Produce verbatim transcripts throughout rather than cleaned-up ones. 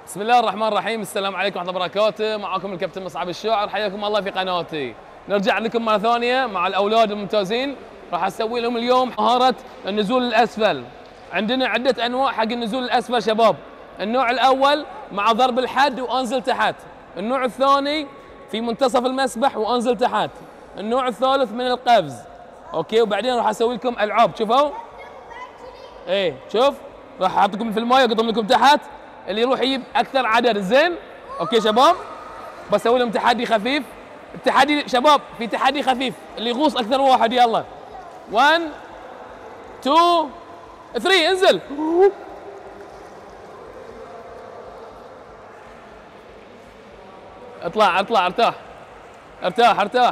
بسم الله الرحمن الرحيم. السلام عليكم ورحمة الله وبركاته. معكم الكابتن مصعب الشاعر، حياكم الله في قناتي. نرجع لكم مرة ثانية مع الأولاد الممتازين. راح أسوي لهم اليوم مهارة النزول الأسفل. عندنا عدة أنواع حق النزول الأسفل شباب. النوع الأول مع ضرب الحد وأنزل تحت. النوع الثاني في منتصف المسبح وأنزل تحت. النوع الثالث من القفز. أوكي، وبعدين راح أسوي لكم ألعاب. شوفوا؟ إيه شوف، راح أحطكم في الماء وأقطم لكم تحت. اللي يروح يجيب اكثر عدد زين. اوكي شباب، بسوي لهم تحدي خفيف. التحدي شباب في تحدي خفيف، اللي يغوص اكثر واحد. يلا واحد اثنين ثلاثة انزل. اطلع اطلع ارتاح ارتاح ارتاح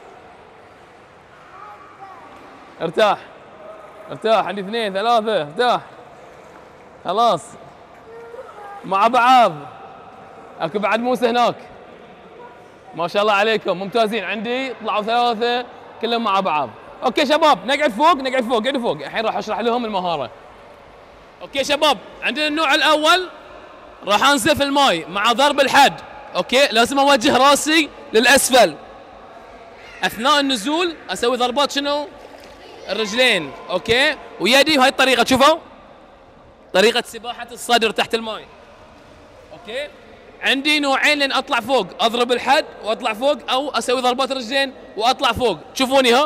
ارتاح ارتاح. عندي اثنين ثلاثة، ارتاح خلاص مع بعض. اكو بعد موسى هناك، ما شاء الله عليكم ممتازين. عندي طلعوا ثلاثة كلهم مع بعض. اوكي شباب، نقعد فوق نقعد فوق قعدوا فوق. الحين راح اشرح لهم المهارة. اوكي شباب، عندنا النوع الاول راح انزل في الماي مع ضرب الحد. اوكي، لازم اوجه راسي للاسفل. اثناء النزول اسوي ضربات شنو؟ الرجلين. اوكي، ويدي بهاي الطريقة. شوفوا طريقة سباحة الصدر تحت الماي. اوكي، عندي نوعين لين اطلع فوق، اضرب الحد واطلع فوق، او اسوي ضربات رجلين واطلع فوق. تشوفوني ها؟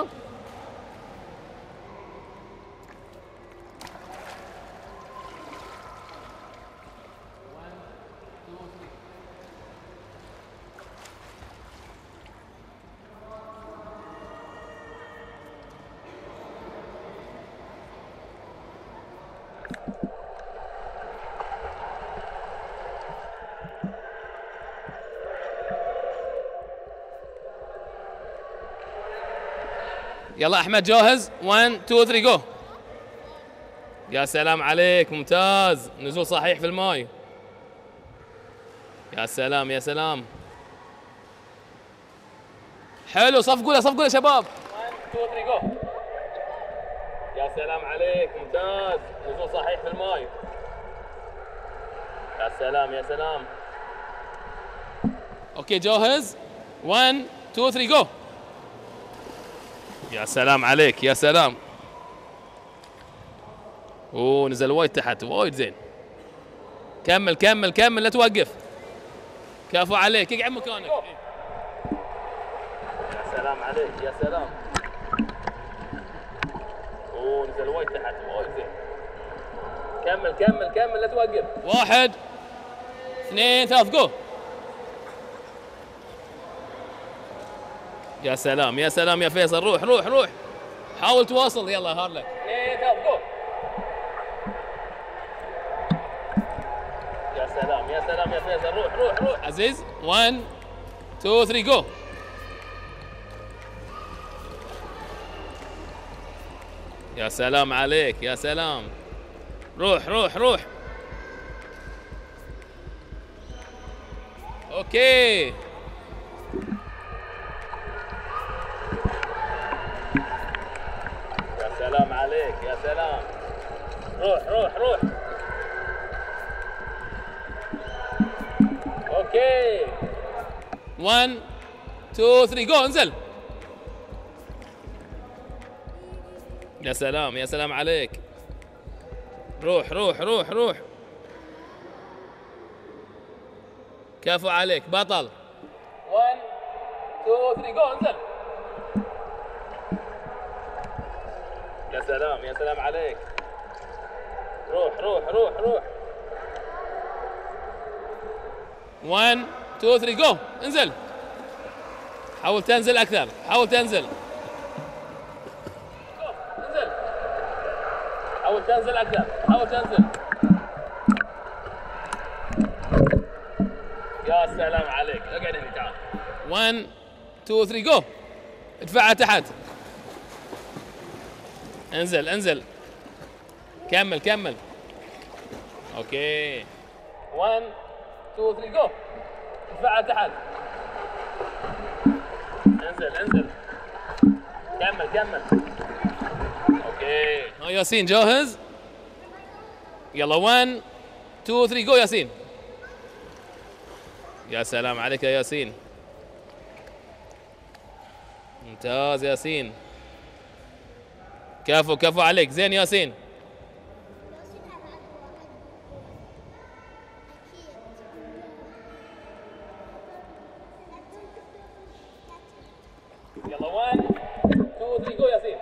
يلا احمد جاهز؟ واحد اثنين ثلاثة جو. يا سلام عليك، ممتاز. نزول صحيح في الماي. يا سلام يا سلام، حلو. صفقوا له صفقوا له شباب. واحد اثنين ثلاثة جو. يا سلام عليك، ممتاز. نزول صحيح في الماي. يا سلام يا سلام. اوكي جاهز؟ واحد اثنين ثلاثة جو. يا سلام عليك يا سلام. اوه نزل وايد تحت، وايد زين. كمل كمل كمل، لا توقف. كفو عليك، اقعد مكانك. يا سلام عليك يا سلام. اوه نزل وايد تحت، وايد زين. كمل كمل كمل، لا توقف. واحد اثنين ثلاث جو. يا سلام يا سلام يا فيصل. روح روح روح، حاول تواصل. يلا هارلك. اثنين ثلاث جو. يا سلام يا سلام يا فيصل. روح روح روح عزيز. واحد اثنين ثلاثة جو. يا سلام عليك يا سلام. روح روح روح. اوكي سلام عليك يا سلام. روح روح روح. اوكي واحد اثنين ثلاثة جو. انزل. يا سلام يا سلام عليك. روح روح روح روح. كفو عليك بطل. واحد اثنين ثلاثة جو. انزل. يا سلام يا سلام عليك. روح روح روح روح. واحد اثنين ثلاثة جو. انزل. حاول تنزل اكثر، حاول تنزل. انزل. حاول تنزل اكثر، حاول تنزل. يا سلام عليك. اقعد هنا تعال. واحد اثنين ثلاثة جو. ادفعها تحت. انزل انزل. كمل كمل. اوكي واحد اثنين ثلاثة جو. ادفعها تحت. انزل انزل. كمل كمل. اوكي ها ياسين جاهز؟ يلا واحد اثنين ثلاثة جو. ياسين يا سلام عليك يا ياسين. ممتاز ياسين. كفو كفو عليك، زين ياسين. يلا واحد اثنين ثلاثة جو ياسين.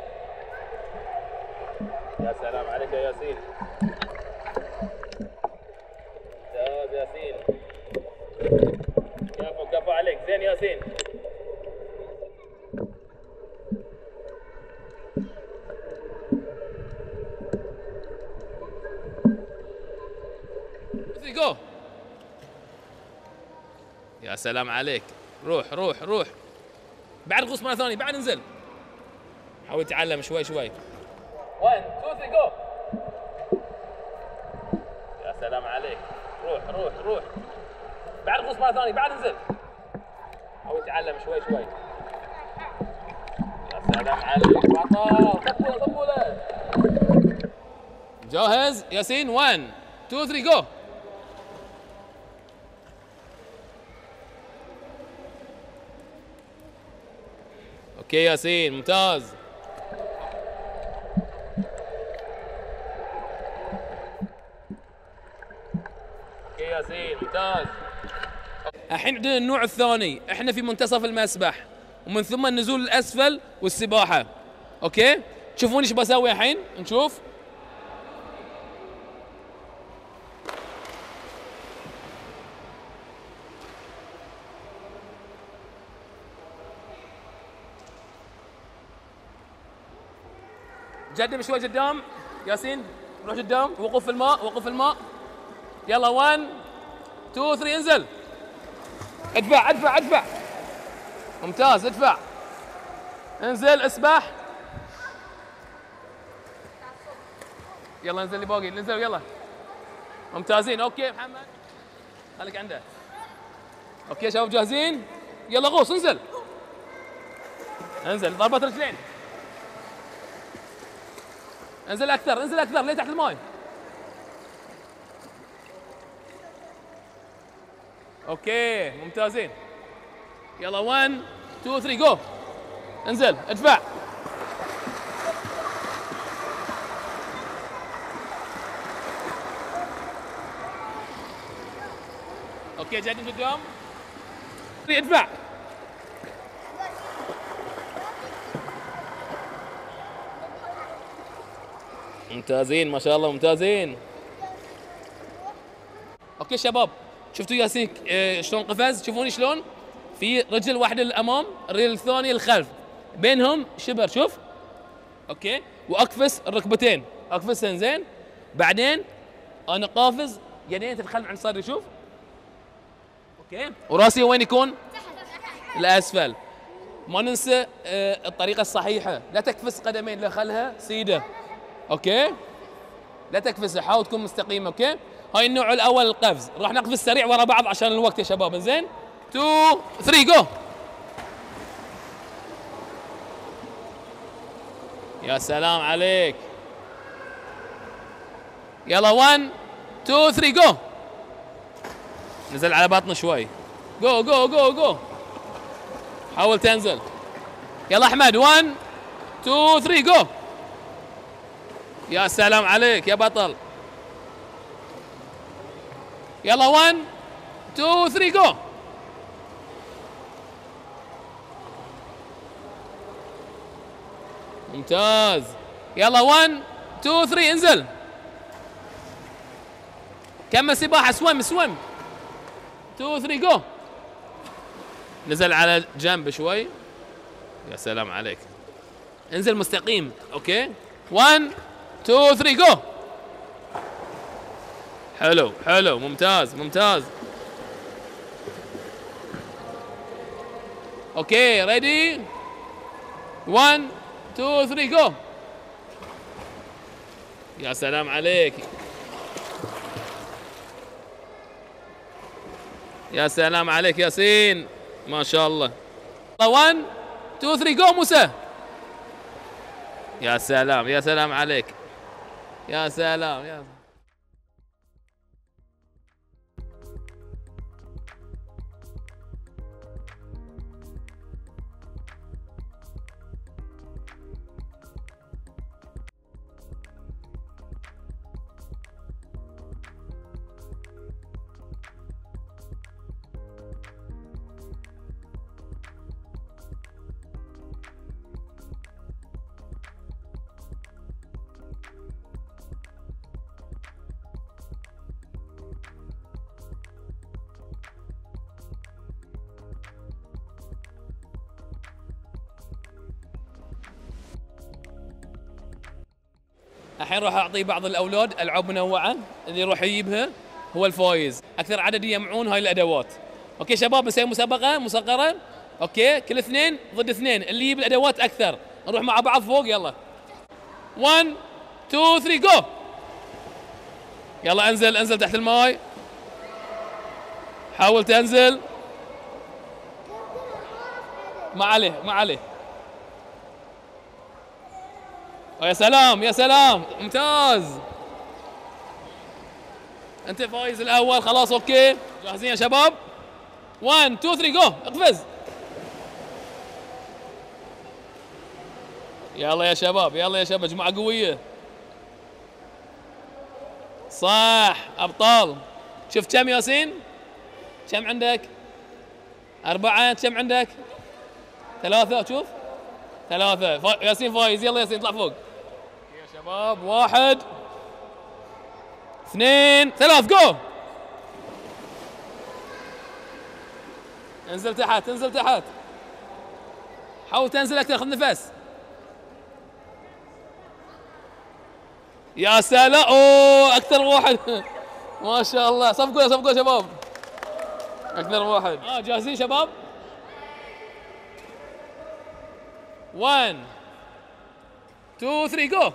يا سلام عليك يا ياسين. ممتاز ياسين. كفو كفو عليك، زين ياسين. جو. يا سلام عليك، روح روح روح. بعد غوص مرة ثانية، بعد انزل. حاول تعلم شوي شوي. واحد اثنين ثلاثة جو. يا سلام عليك، روح روح روح. بعد غوص مرة ثانية، بعد انزل. حاول تعلم شوي شوي. يا سلام عليك، بطل. طبوله طبوله. جاهز ياسين؟ واحد اثنين ثلاثة جو. اوكي ياسين، ممتاز. اوكي ياسين، ممتاز. الحين عندنا النوع الثاني، احنا في منتصف المسبح ومن ثم النزول الاسفل والسباحه. اوكي؟ تشوفون ايش بسوي الحين؟ نشوف. قدم شوي قدام ياسين، روح قدام، وقف في الماء، وقف في الماء. يلا واحد اثنين ثلاثة انزل. ادفع ادفع ادفع. ممتاز، ادفع. انزل اسبح. يلا انزل اللي باقي، انزل يلا. ممتازين، اوكي محمد. خليك عنده. اوكي شباب جاهزين؟ يلا غوص، انزل. انزل ضربة رجلين. انزل اكثر، انزل اكثر ليه تحت الماي. اوكي ممتازين. يلا واحد اثنين ثلاثة جو. انزل ادفع. اوكي جايين قدام. ادفع. ممتازين ما شاء الله، ممتازين. اوكي شباب، شفتوا ياسين اه شلون قفز؟ شوفوني شلون في رجل واحده للامام، الرجل الثانيه للخلف، بينهم شبر. شوف. اوكي، واقفز الركبتين، اقفزهن زين. بعدين انا قافز يدين تتخلف عن صدري. شوف. اوكي، وراسي وين يكون؟ الاسفل. ما ننسى اه الطريقه الصحيحه، لا تقفز قدمين، لا خلها سيده. اوكي، لا تقفز، حاول تكون مستقيم. اوكي، هاي النوع الاول القفز. راح نقفز سريع ورا بعض عشان الوقت يا شباب. زين، اثنين ثلاثة جو. يا سلام عليك. يلا واحد اثنين ثلاثة جو. نزل على بطنه شوي. جو جو جو جو. حاول تنزل. يلا احمد، واحد اثنين ثلاثة جو. يا سلام عليك يا بطل. يلا واحد اثنين ثلاثة جو. ممتاز. يلا واحد اثنين ثلاثة انزل. كمل سباحة، سويم سويم. اثنين ثلاثة جو. نزل على جنب شوي. يا سلام عليك. انزل مستقيم. اوكي، واحد اثنين ثلاثة جو. حلو حلو، ممتاز ممتاز. اوكي ريدي. واحد اثنين ثلاثة جو. يا سلام عليك. يا سلام عليك ياسين، ما شاء الله. واحد اثنين ثلاثة جو موسى. يا سلام يا سلام عليك. يا سلام يا الحين راح اعطي بعض الاولاد العاب منوعه، اللي يروح يجيبها هو الفايز، اكثر عدد يجمعون هاي الادوات. اوكي شباب، بنسوي مسابقه مصغره، اوكي كل اثنين ضد اثنين، اللي يجيب الادوات اكثر نروح مع بعض فوق. يلا واحد اثنين ثلاثة جو. يلا انزل انزل تحت الماي، حاول تنزل. ما عليه ما عليه. يا سلام يا سلام، ممتاز، انت فايز الاول. خلاص اوكي، جاهزين يا شباب؟ واحد اثنين ثلاثة جو، اقفز. يلا يا شباب يلا يا شباب، مجموعة قوية. صح ابطال. شفت كم ياسين؟ كم عندك؟ أربعة. كم عندك؟ ثلاثة. شوف ثلاثة. فا... ياسين فايز. يلا ياسين اطلع فوق يا شباب. واحد اثنين ثلاث جو. انزل تحت انزل تحت، حاول تنزل اكثر، خذ نفس. يا سلام، اوه اكثر واحد ما شاء الله. صفقوا صفقوا يا شباب، اكثر واحد. اه جاهزين شباب؟ واحد اثنين ثلاثة جو.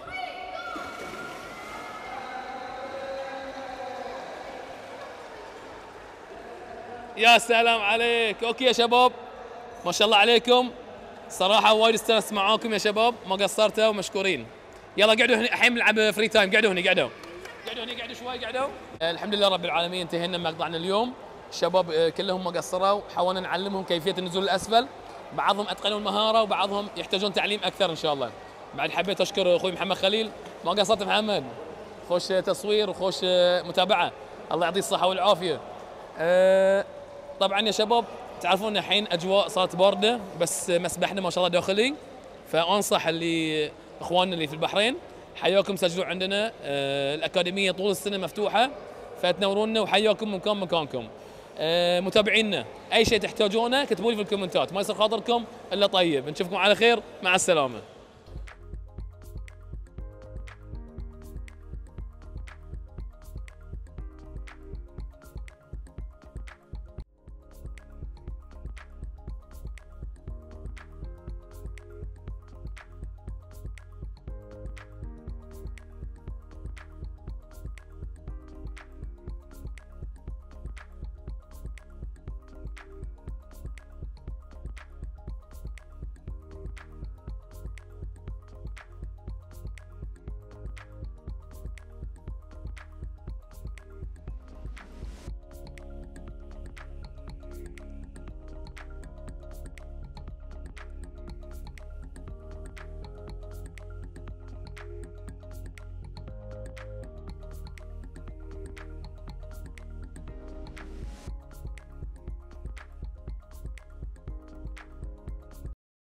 يا سلام عليك. اوكي يا شباب، ما شاء الله عليكم، صراحة وايد استانست معاكم يا شباب، ما قصرتوا ومشكورين. يلا قعدوا هنا، الحين نلعب فري تايم. قعدوا هنا قعدوا قعدوا هنا قعدوا شوي قعدوا. الحمد لله رب العالمين، انتهينا من مقطعنا اليوم. الشباب كلهم ما قصروا، حاولنا نعلمهم كيفية النزول الأسفل، بعضهم أتقنوا المهارة وبعضهم يحتاجون تعليم أكثر إن شاء الله. بعد حبيت أشكر أخوي محمد خليل، ما قصرت محمد، خوش تصوير وخوش متابعة، الله يعطيه الصحة والعافية. أه طبعا يا شباب تعرفون الحين أجواء صارت باردة، بس مسبحنا ما شاء الله داخلي، فأنصح اللي إخواننا اللي في البحرين حياكم سجلوا عندنا. أه الأكاديمية طول السنة مفتوحة، فتنورونا وحياكم من كان مكانكم. أه متابعينا اي شيء تحتاجونه كتبوا لي في الكومنتات، ما يصير خاطركم الا طيب. نشوفكم على خير، مع السلامه.